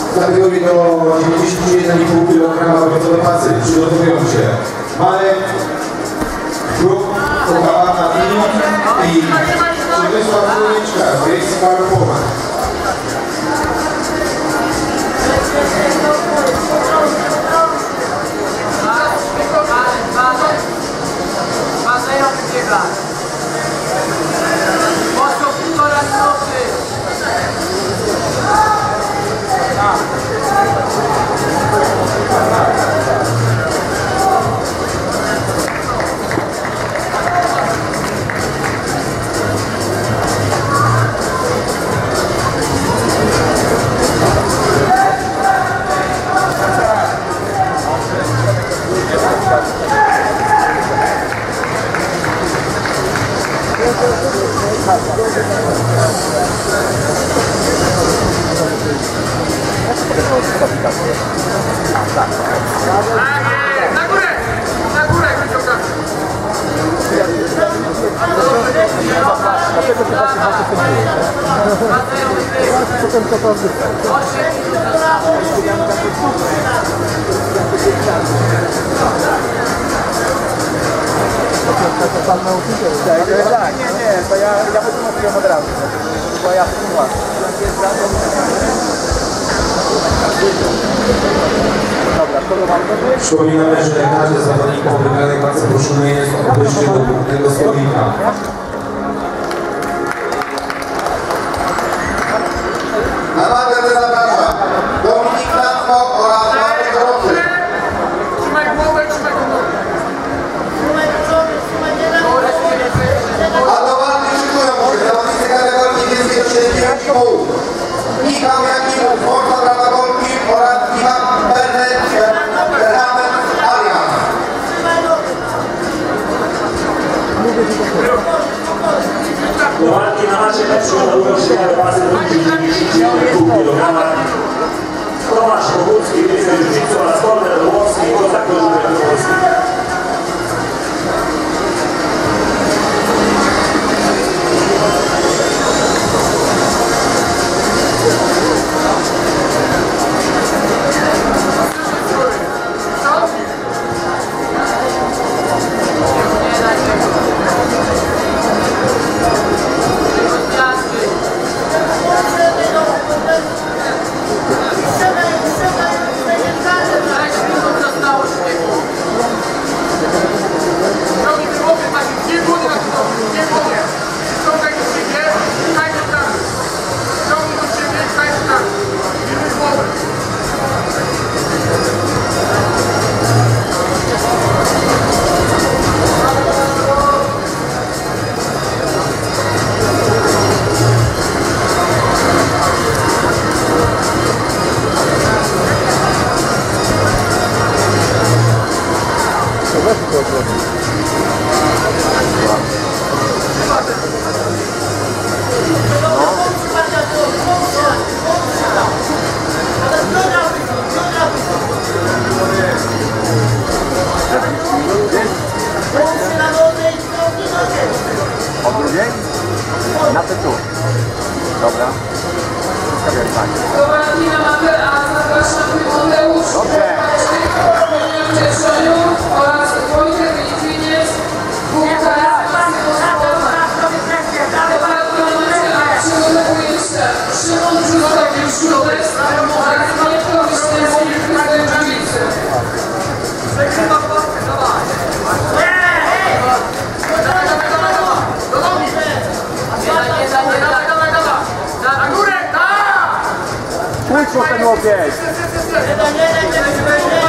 w kategorii do 91,5 kg gotowe pasy. Przygotowują się Marek, Kruk, Kokawana i Przemysław Kulniczka z Race Car Poland. Nie, to ja wytłumaczyłem od razu, bo ja tłumaczę. Przypominamy, że każdy zawodnik po wygranej walce proszony jest o podejście do głównego stolika. Na nagrodę zapraszam Dominik Natko oraz Marek Dorosły. Trzymaj głowę, trzymaj głowę. A do walki szykują się zawodnicy kategorii niebieskiej 7,5. Michał Jakimów, Forza Brawa Golki oraz Michał Berhamen Alias. Do walki na macie przygotowują się pasy do 90,5 kg. Tomasz Bogucki, minister jiu-jitsu oraz Kornel Wołowski, Kozak Wołowski. Na tytuł. Dobra. Do walki na matę, a zapraszam Mateusza w Cieszeniu oraz Wojtek Litwiniec, WKS. Do walki na matę, a przygotowuje się Szymon Brzustowicz-Śródek oraz Wojtko Wiśniewski, Krystian Dżawicy. Pójdź po ten łokieć!